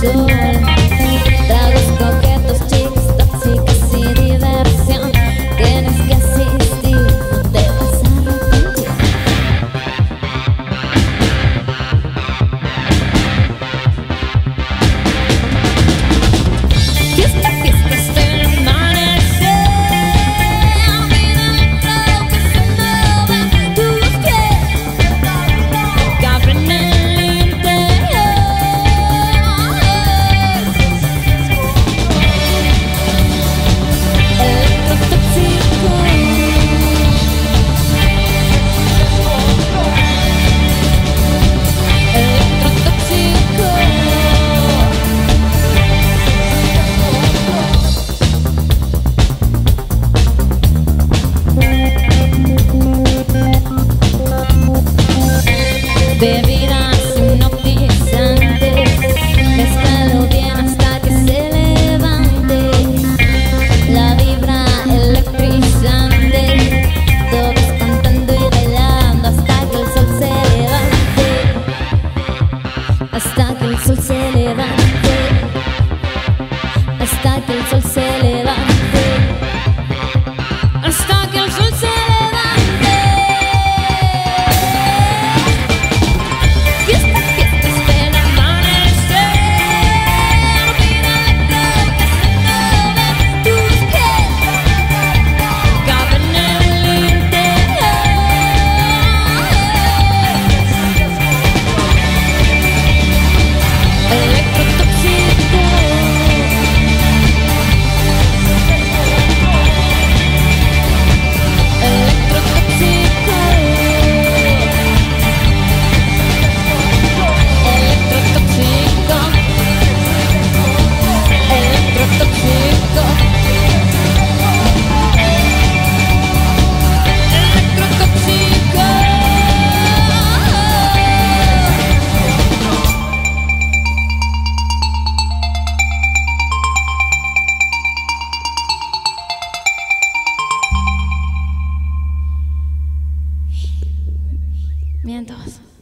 sol. Tragos coquetos, chicas tóxicas y diversión. Tienes que asistir, no te vas a arrepentir. Fiesta, fiesta hasta el amanecer. Vida electro que se mueve en tus pies. Cabre en el bebidas hipnotizantes, mézclalo bien hasta que se levante. La vibra electrizante, todos cantando y bailando hasta que el sol se levante. Hasta que el sol se levante. Hasta que el sol se levante. Hasta que el sol se levante. Mientos.